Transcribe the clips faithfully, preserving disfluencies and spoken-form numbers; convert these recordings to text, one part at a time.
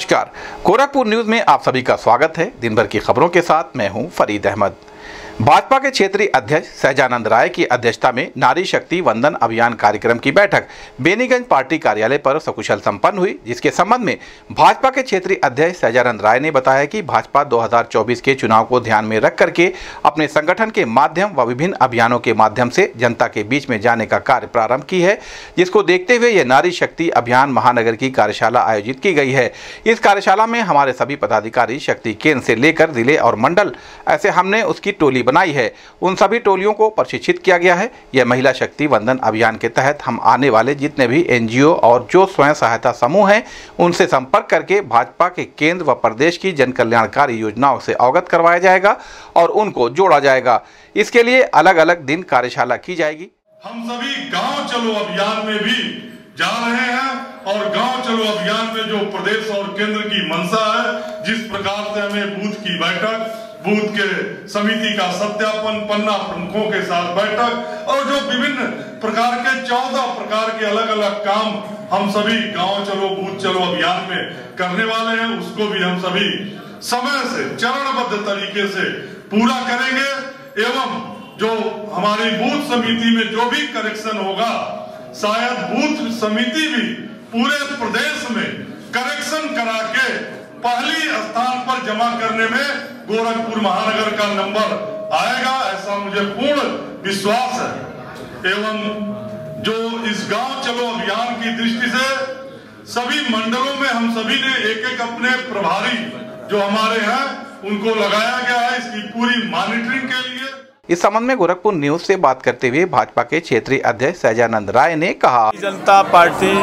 नमस्कार, गोरखपुर न्यूज में आप सभी का स्वागत है। दिन भर की खबरों के साथ मैं हूं फरीद अहमद। भाजपा के क्षेत्रीय अध्यक्ष सहजानंद राय की अध्यक्षता में नारी शक्ति वंदन अभियान कार्यक्रम की बैठक बेनीगंज पार्टी कार्यालय पर सकुशल संपन्न हुई, जिसके संबंध में भाजपा के क्षेत्रीय अध्यक्ष सहजानंद राय ने बताया कि भाजपा दो हज़ार चौबीस के चुनाव को ध्यान में रख करके अपने संगठन के माध्यम व विभिन्न अभियानों के माध्यम से जनता के बीच में जाने का कार्य प्रारंभ की है, जिसको देखते हुए यह नारी शक्ति अभियान महानगर की कार्यशाला आयोजित की गई है। इस कार्यशाला में हमारे सभी पदाधिकारी शक्ति केंद्र से लेकर जिले और मंडल ऐसे हमने उसकी टोली बनाई है, उन सभी टोलियों को प्रशिक्षित किया गया है। यह महिला शक्ति वंदन अभियान के तहत हम आने वाले जितने भी एनजीओ और जो स्वयं सहायता समूह हैं उनसे संपर्क करके भाजपा के केंद्र व प्रदेश की जन कल्याणकारी योजनाओं से अवगत करवाया जाएगा और उनको जोड़ा जाएगा। इसके लिए अलग अलग दिन कार्यशाला की जाएगी। हम सभी गांव चलो अभियान में भी जा रहे हैं और गांव चलो अभियान में जो प्रदेश और केंद्र की मंशा है, जिस प्रकार से हमें बूथ की बैठक, बूथ के समिति का सत्यापन, पन्ना प्रमुखों के साथ बैठक और जो विभिन्न प्रकार के चौदह प्रकार के अलग अलग काम हम सभी गांव चलो बूथ चलो अभियान में करने वाले हैं, उसको भी हम सभी समय से चरणबद्ध तरीके से पूरा करेंगे। एवं जो हमारी बूथ समिति में जो भी करेक्शन होगा, शायद बूथ समिति भी पूरे प्रदेश में करेक्शन करा के पहली स्थान पर जमा करने में गोरखपुर महानगर का नंबर आएगा, ऐसा मुझे पूर्ण विश्वास है। एवं जो इस गांव चलो अभियान की दृष्टि से सभी मंडलों में हम सभी ने एक एक अपने प्रभारी जो हमारे हैं उनको लगाया गया है इसकी पूरी मॉनिटरिंग के लिए। इस संबंध में गोरखपुर न्यूज से बात करते हुए भाजपा के क्षेत्रीय अध्यक्ष सहजानंद राय ने कहा, जनता पार्टी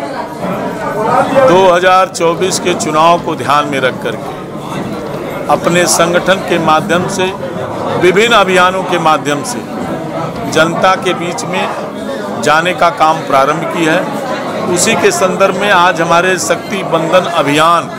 दो हज़ार चौबीस के चुनाव को ध्यान में रख करके अपने संगठन के माध्यम से विभिन्न अभियानों के माध्यम से जनता के बीच में जाने का काम प्रारंभ की है। उसी के संदर्भ में आज हमारे शक्ति बंधन अभियान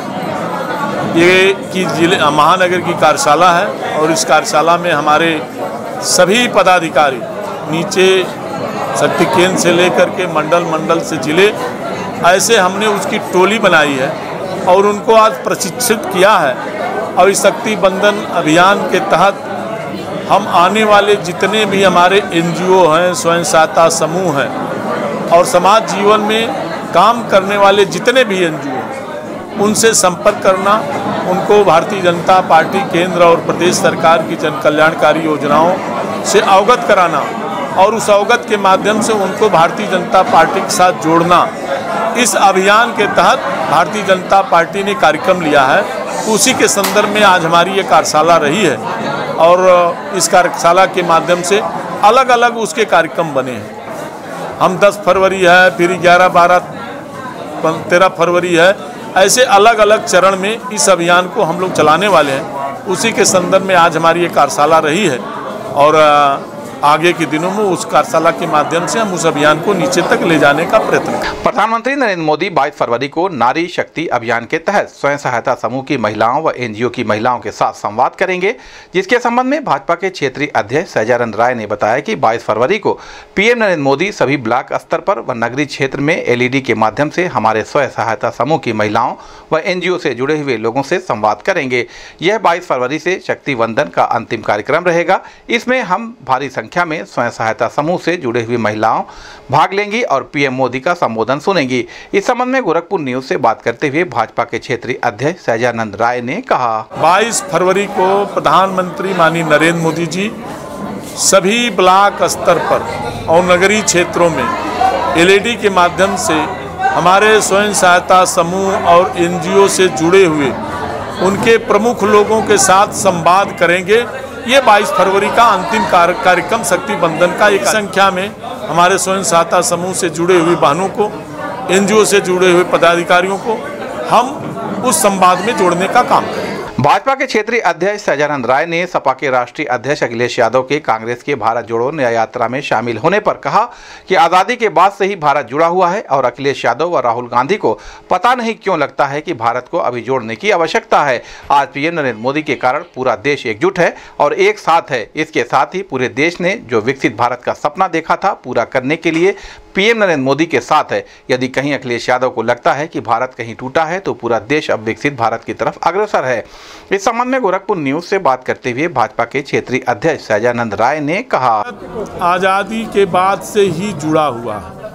ये की जिले महानगर की कार्यशाला है और इस कार्यशाला में हमारे सभी पदाधिकारी नीचे शक्ति केंद्र से लेकर के मंडल मंडल से जिले ऐसे हमने उसकी टोली बनाई है और उनको आज प्रशिक्षित किया है। और इस शक्ति बंधन अभियान के तहत हम आने वाले जितने भी हमारे एनजीओ हैं, स्वयं सहायता समूह हैं और समाज जीवन में काम करने वाले जितने भी एनजीओ हैं उनसे संपर्क करना, उनको भारतीय जनता पार्टी केंद्र और प्रदेश सरकार की जन कल्याणकारी योजनाओं से अवगत कराना और उस अवगत के माध्यम से उनको भारतीय जनता पार्टी के साथ जोड़ना। इस अभियान के तहत भारतीय जनता पार्टी ने कार्यक्रम लिया है, उसी के संदर्भ में आज हमारी ये कार्यशाला रही है और इस कार्यशाला के माध्यम से अलग अलग उसके कार्यक्रम बने हैं। हम दस फरवरी है, फिर ग्यारह बारह तेरह फरवरी है, ऐसे अलग अलग चरण में इस अभियान को हम लोग चलाने वाले हैं। उसी के संदर्भ में आज हमारी ये कार्यशाला रही है और आगे के दिनों में उस कार्यशाला के माध्यम से हम उस अभियान को नीचे तक ले जाने का प्रयत्न करें। प्रधानमंत्री नरेंद्र मोदी बाईस फरवरी को नारी शक्ति अभियान के तहत स्वयं सहायता समूह की महिलाओं व एनजीओ की महिलाओं के साथ संवाद करेंगे, जिसके संबंध में भाजपा के क्षेत्रीय अध्यक्ष सहजानंद राय ने बताया कि बाईस फरवरी को पीएम नरेंद्र मोदी सभी ब्लॉक स्तर पर व नगरीय क्षेत्र में एलईडी के माध्यम से हमारे स्वयं सहायता समूह की महिलाओं व एनजीओ से जुड़े हुए लोगों से संवाद करेंगे। यह बाईस फरवरी से शक्ति वंदन का अंतिम कार्यक्रम रहेगा। इसमें हम भारी संख्या में स्वयं सहायता समूह से जुड़े हुए महिलाओं भाग लेंगी और पीएम मोदी का संबोधन सुनेंगी। इस संबंध में गोरखपुर न्यूज से बात करते हुए भाजपा के क्षेत्रीय अध्यक्ष सहजानंद राय ने कहा, बाईस फरवरी को प्रधानमंत्री माननीय नरेंद्र मोदी जी सभी ब्लॉक स्तर पर और नगरीय क्षेत्रों में एलईडी के माध्यम से हमारे स्वयं सहायता समूह और एनजीओ से जुड़े हुए उनके प्रमुख लोगों के साथ संवाद करेंगे। ये बाईस फरवरी का अंतिम कार्यक्रम शक्ति बंधन का एक संख्या में हमारे स्वयं सहायता समूह से जुड़े हुए बहनों को, एनजीओ से जुड़े हुए पदाधिकारियों को हम उस संवाद में जोड़ने का काम करेंगे। भाजपा के क्षेत्रीय अध्यक्ष सहजानंद राय ने सपा के राष्ट्रीय अध्यक्ष अखिलेश यादव के कांग्रेस के भारत जोड़ो न्याय यात्रा में शामिल होने पर कहा कि आजादी के बाद से ही भारत जुड़ा हुआ है और अखिलेश यादव व राहुल गांधी को पता नहीं क्यों लगता है कि भारत को अभी जोड़ने की आवश्यकता है। आज पीएम नरेंद्र मोदी के कारण पूरा देश एकजुट है और एक साथ है। इसके साथ ही पूरे देश ने जो विकसित भारत का सपना देखा था पूरा करने के लिए पीएम नरेंद्र मोदी के साथ है। यदि कहीं अखिलेश यादव को लगता है कि भारत कहीं टूटा है तो पूरा देश अब विकसित भारत की तरफ अग्रसर है। इस संबंध में गोरखपुर न्यूज से बात करते हुए भाजपा के क्षेत्रीय अध्यक्ष सहजानंद राय ने कहा, आज़ादी के बाद से ही जुड़ा हुआ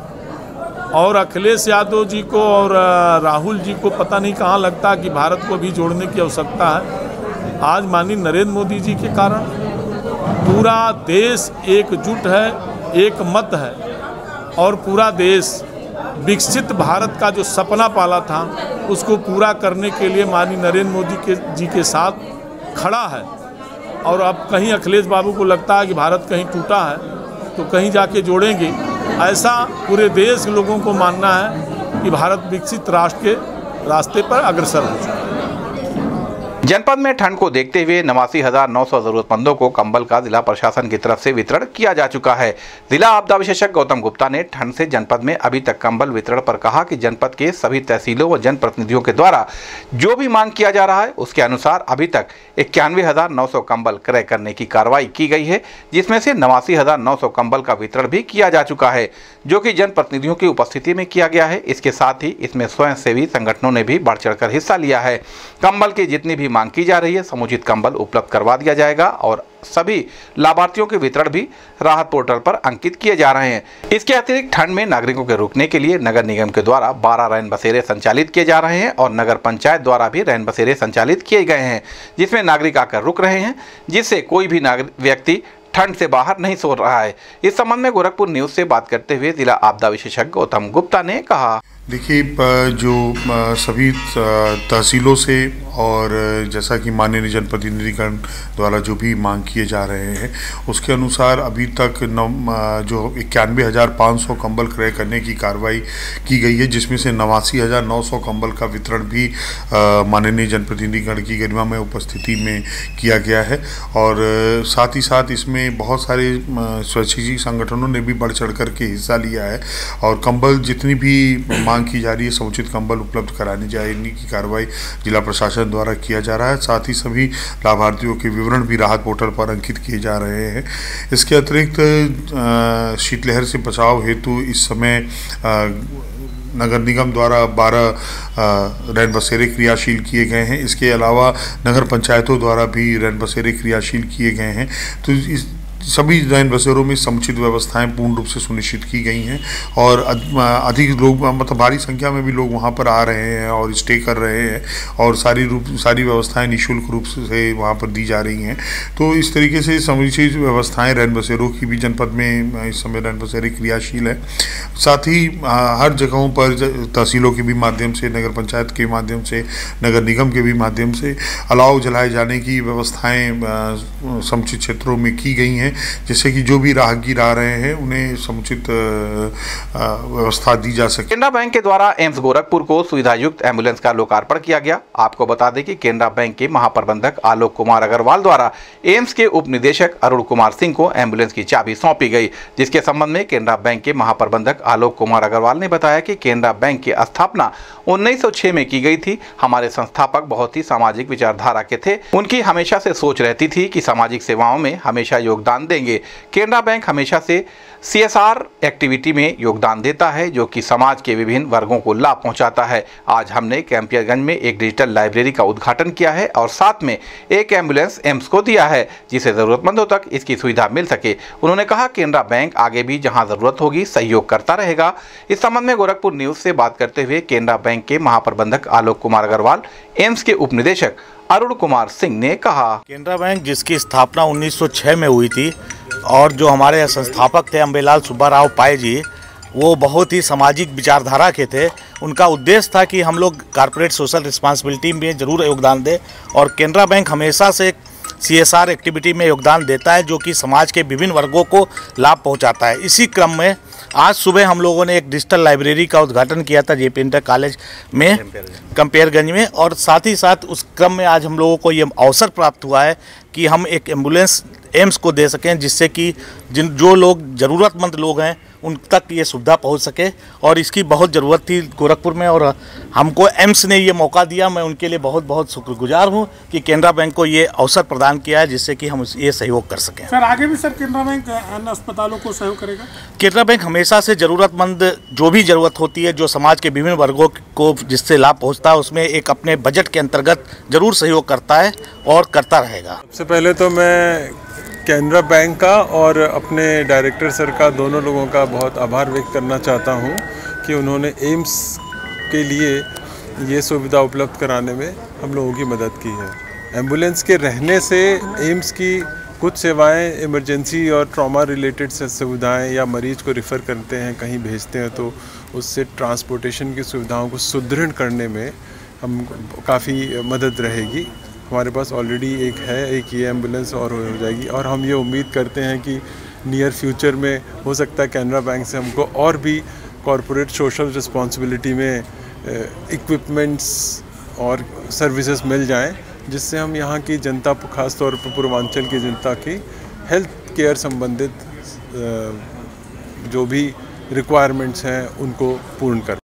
है और अखिलेश यादव जी को और राहुल जी को पता नहीं कहाँ लगता कि भारत को भी जोड़ने की आवश्यकता है। आज माननीय नरेंद्र मोदी जी के कारण पूरा देश एकजुट है, एक मत है और पूरा देश विकसित भारत का जो सपना पाला था उसको पूरा करने के लिए माननीय नरेंद्र मोदी के जी के साथ खड़ा है। और अब कहीं अखिलेश बाबू को लगता है कि भारत कहीं टूटा है तो कहीं जाके जोड़ेंगे, ऐसा पूरे देश के लोगों को मानना है कि भारत विकसित राष्ट्र के रास्ते पर अग्रसर हो चुका है। जनपद में ठंड को देखते हुए नवासी हजार नौ सौ जरूरतमंदों को कंबल का जिला प्रशासन की तरफ से वितरण किया जा चुका है। जिला आपदा विशेषज्ञ गौतम गुप्ता ने ठंड से जनपद में अभी तक कंबल वितरण पर कहा कि जनपद के सभी तहसीलों व जनप्रतिनिधियों के द्वारा जो भी मांग किया जा रहा है उसके अनुसार अभी तक इक्यानवे हजार नौ सौ कंबल क्रय करने की कार्रवाई की गई है, जिसमें से नवासी हजार नौ सौ कंबल का वितरण भी किया जा चुका है जो कि जनप्रतिनिधियों की उपस्थिति में किया गया है। इसके साथ ही इसमें स्वयंसेवी संगठनों ने भी बढ़ चढ़कर हिस्सा लिया है। कंबल की जितनी भी मांग की जा रही है समुचित कंबल उपलब्ध करवा दिया जाएगा और सभी लाभार्थियों के वितरण भी राहत पोर्टल पर अंकित किए जा रहे हैं। इसके अतिरिक्त ठंड में नागरिकों के रुकने के लिए नगर निगम के द्वारा बारह रैन बसेरे संचालित किए जा रहे हैं और नगर पंचायत द्वारा भी रैन बसेरे संचालित किए गए हैं जिसमें नागरिक आकर रुक रहे हैं, जिससे कोई भी नागरिक व्यक्ति ठंड से बाहर नहीं सो रहा है। इस संबंध में गोरखपुर न्यूज से बात करते हुए जिला आपदा विशेषज्ञ गौतम गुप्ता ने कहा, देखिए, जो सभी तहसीलों से और जैसा कि माननीय जनप्रतिनिधिगण द्वारा जो भी मांग किए जा रहे हैं उसके अनुसार अभी तक नौ जो इक्यानवे हज़ार पाँच सौ कंबल क्रय करने की कार्रवाई की गई है, जिसमें से नवासी हज़ार नौ सौ कंबल का वितरण भी माननीय जनप्रतिनिधिगण की गरिमा में उपस्थिति में किया गया है। और साथ ही साथ इसमें बहुत सारे स्वैच्छिक संगठनों ने भी बढ़ चढ़ कर के हिस्सा लिया है और कंबल जितनी भी मांग की जा रही है समुचित कंबल उपलब्ध कराने जाने की कार्रवाई जिला प्रशासन द्वारा किया जा रहा है। साथ ही सभी लाभार्थियों के विवरण भी राहत पोर्टल पर अंकित किए जा रहे हैं। इसके अतिरिक्त शीतलहर से बचाव हेतु इस समय नगर निगम द्वारा बारह रैन बसेरे क्रियाशील किए गए हैं। इसके अलावा नगर पंचायतों द्वारा भी रैन बसेरे क्रियाशील किए गए हैं। तो इस सभी रैन बसेरों में समुचित व्यवस्थाएं पूर्ण रूप से सुनिश्चित की गई हैं और अधिक लोग मतलब भारी संख्या में भी लोग वहां पर आ रहे हैं और स्टे कर रहे हैं और सारी रूप सारी व्यवस्थाएं निःशुल्क रूप से वहां पर दी जा रही हैं। तो इस तरीके से समुचित व्यवस्थाएं रैन बसेरों की भी जनपद में इस समय रैन बसेरे क्रियाशील है। साथ ही हर जगहों पर तहसीलों के भी माध्यम से, नगर पंचायत के माध्यम से, नगर निगम के भी माध्यम से अलाव जलाए जाने की व्यवस्थाएं समुचित क्षेत्रों में की गई हैं, जिससे कि जो भी राहगीर आ रहे हैं उन्हें समुचित व्यवस्था दी जा सके। केनरा बैंक के द्वारा एम्स गोरखपुर को सुविधा युक्त एम्बुलेंस का लोकार्पण किया गया। आपको बता दें कि केनरा बैंक के महाप्रबंधक आलोक कुमार अग्रवाल द्वारा एम्स के उप निदेशक अरुण कुमार सिंह को एम्बुलेंस की चाबी सौंपी गई, जिसके संबंध में केनरा बैंक के महाप्रबंधक आलोक कुमार अग्रवाल ने बताया कि केनरा बैंक की स्थापना उन्नीस सौ छह में की गई थी। हमारे संस्थापक बहुत ही सामाजिक विचारधारा के थे। उनकी हमेशा से सोच रहती थी कि सामाजिक सेवाओं में हमेशा योगदान देंगे। केनरा बैंक हमेशा से सी एस आर एक्टिविटी में योगदान देता है जो कि समाज के विभिन्न वर्गों को लाभ पहुंचाता है। आज हमने कैंपियरगंज में एक डिजिटल लाइब्रेरी का उद्घाटन किया है और साथ में एक एम्बुलेंस एम्स को दिया है जिसे जरूरतमंदों तक इसकी सुविधा मिल सके। उन्होंने कहा केनरा बैंक आगे भी जहां जरूरत होगी सहयोग करता रहेगा। इस संबंध में गोरखपुर न्यूज से बात करते हुए केनरा बैंक के महाप्रबंधक आलोक कुमार अग्रवाल, एम्स के उप निदेशक अरुण कुमार सिंह ने कहा, केनरा बैंक जिसकी स्थापना उन्नीस सौ छह में हुई थी और जो हमारे संस्थापक थे अम्बेलाल सुब्बाराव पाए जी, वो बहुत ही सामाजिक विचारधारा के थे। उनका उद्देश्य था कि हम लोग कॉर्पोरेट सोशल रिस्पांसिबिलिटी में ज़रूर योगदान दें और केनरा बैंक हमेशा से सी एस आर एक्टिविटी में योगदान देता है जो कि समाज के विभिन्न वर्गों को लाभ पहुंचाता है। इसी क्रम में आज सुबह हम लोगों ने एक डिजिटल लाइब्रेरी का उद्घाटन किया था जेपी इंटर कॉलेज में कंपेयरगंज में, और साथ ही साथ उस क्रम में आज हम लोगों को ये अवसर प्राप्त हुआ है कि हम एक एम्बुलेंस एम्स को दे सकें, जिससे कि जिन जो लोग ज़रूरतमंद लोग हैं उन तक ये सुविधा पहुंच सके। और इसकी बहुत ज़रूरत थी गोरखपुर में, और हमको एम्स ने ये मौका दिया। मैं उनके लिए बहुत बहुत शुक्रगुजार हूं कि केनरा बैंक को ये अवसर प्रदान किया है, जिससे कि हम ये सहयोग कर सकें। सर आगे भी सर केनरा बैंक अन्य अस्पतालों को सहयोग करेगा? केनरा बैंक हमेशा से ज़रूरतमंद जो भी ज़रूरत होती है, जो समाज के विभिन्न वर्गों को जिससे लाभ पहुँचता है, उसमें एक अपने बजट के अंतर्गत ज़रूर सहयोग करता है और करता रहेगा। सबसे पहले तो मैं केनरा बैंक का और अपने डायरेक्टर सर का, दोनों लोगों का बहुत आभार व्यक्त करना चाहता हूं कि उन्होंने एम्स के लिए ये सुविधा उपलब्ध कराने में हम लोगों की मदद की है। एम्बुलेंस के रहने से एम्स की कुछ सेवाएं, इमरजेंसी और ट्रॉमा रिलेटेड सुविधाएं, या मरीज को रिफ़र करते हैं, कहीं भेजते हैं, तो उससे ट्रांसपोर्टेशन की सुविधाओं को सुदृढ़ करने में हम काफ़ी मदद रहेगी। हमारे पास ऑलरेडी एक है, एक ये एम्बुलेंस और हो जाएगी, और हम ये उम्मीद करते हैं कि नियर फ्यूचर में हो सकता है केनरा बैंक से हमको और भी कॉरपोरेट सोशल रिस्पॉन्सिबिलिटी में इक्विपमेंट्स और सर्विसेज मिल जाएं, जिससे हम यहाँ की जनता, खास तौर पर पूर्वांचल की जनता की हेल्थ केयर संबंधित जो भी रिक्वायरमेंट्स हैं उनको पूर्ण कर